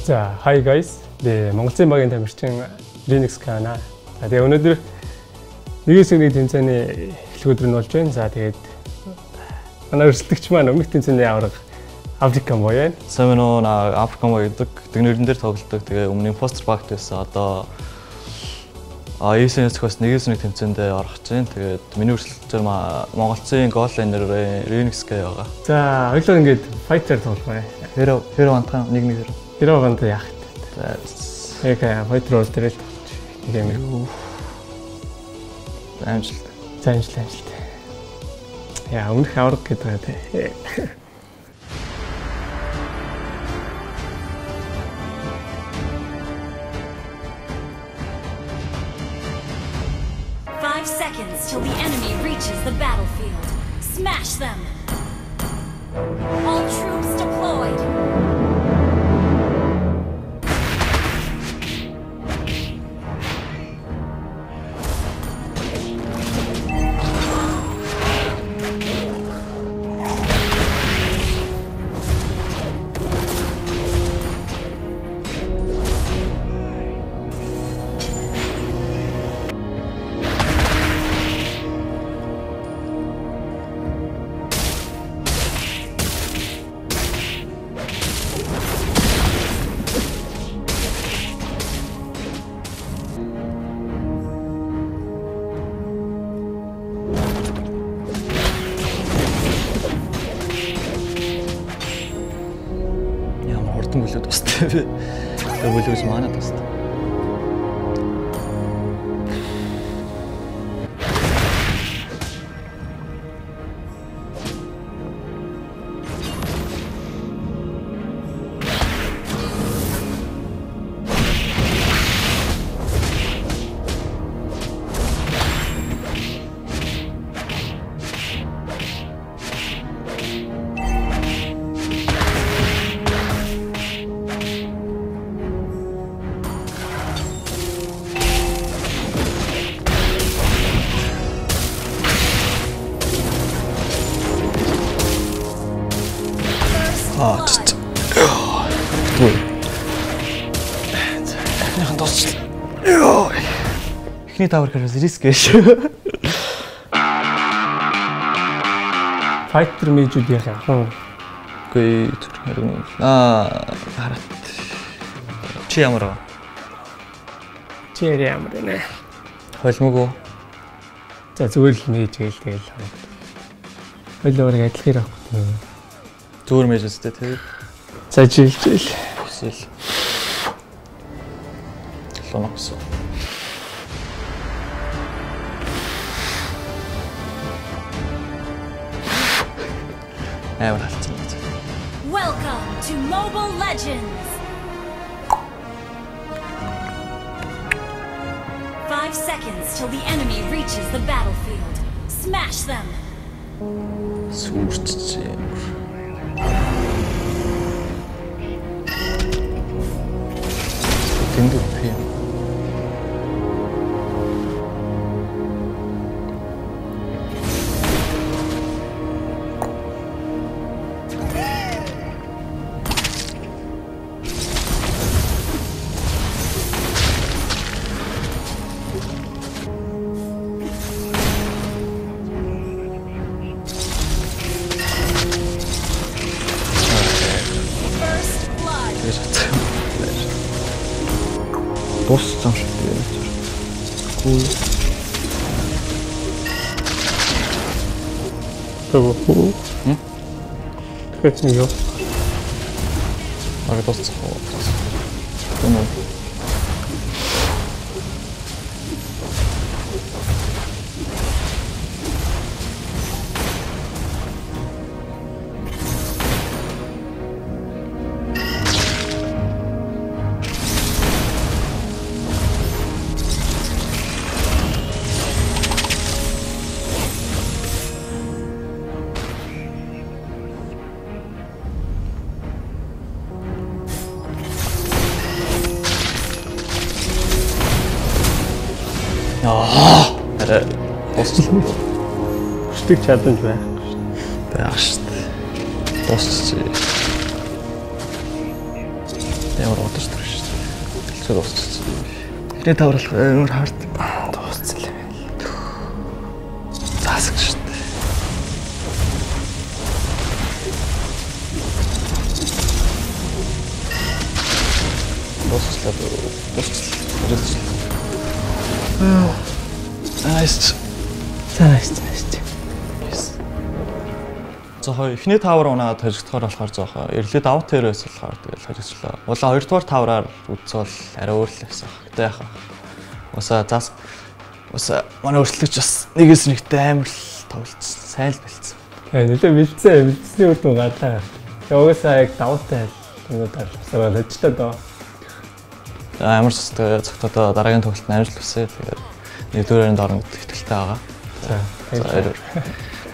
За, hi guys. Би Монголын багийн тамирчин Linux Kana. За, тэгээ өнөөдөр нэгэн тэмцээний эхлэх өдөр нь болж байна. За, тэгээд манай өрсөлдөгч маань өмнөх тэмцээний авраг Африкан боё. Сайн байна уу? Африкан боё гэдэг тэгнэрэн дээр тоглодог. Тэгээ өмнө импостер багт байсан. Одоо ESN-с нэгэн тэмцээнд орох гэж байна. Тэгээд миний өрсөлдөгчөр Монголын голлайнер Linux байгаа. За, хоёулаа ингээд fighter тоглох бай. Hero антхан нэг hero. Hero ганд яах. За, яг fighter бол тэрэл нэг юм. Амжилт. Амжилт. Яа, өмнөх авраг гэдэг те. Seconds till the enemy reaches the battlefield. Smash them! All troops deployed! Бүлэг тустай. Тэгээ бүлэгс манай тустай. Just яхан тосч. Эхний тавар хэрэг риск гэж. Fighter мэйжүүд яхан. Үгүй хэрэг. Хараад. Чи ямар вэ? Чи ямар нэ? Холмогоо. За зүгээр л нээж гээл тэгэл. Хоёулаа адилхан ирэх. Зүгээр мэжэстэй тэгээд. За жил. Эсвэл. Лонокс. Welcome to Mobile Legends. 5 seconds till the enemy reaches the battlefield. Smash them. Сүрчээ. Тэнд үгүй. Дууссан шүү дээ. Cool. Тэгвэл тэгвэл Арга дууссан. Арай босчлоо. Хүчтэй чадамж байх. Байх шүү дээ. Босч. Ямар удаж төрж шүү дээ. Дэлчээр дуусчихсан. Ирээ тавралах амар хард дууссан л юм. Заасах шүү дээ. Дуусчлаа. Nice. За эхний тавар унаад хожигдохоор болохоор жоохоо эрлээд аут тэрээс болохоор тэгэл хожигчлаа. Улаа хоёрдугаар тавраар үзвэл арай өөр л байсан. Гэтэ яхаа. Уса манай өрсөлдөгч бас нэгээс нэгтэй амар л тоглолцсон. Сайн л бэлдсэн. Нэлээ бэлдсэний үр дүн гадаа. Угаасаа яг давуутай юмудаар сараад ажиллаа доо. Амар цогтоо дараагийн тоглолтод амжилт хүсье. Тэгээд нэгдүгээрийн дорн итгэлтэй байгаа. За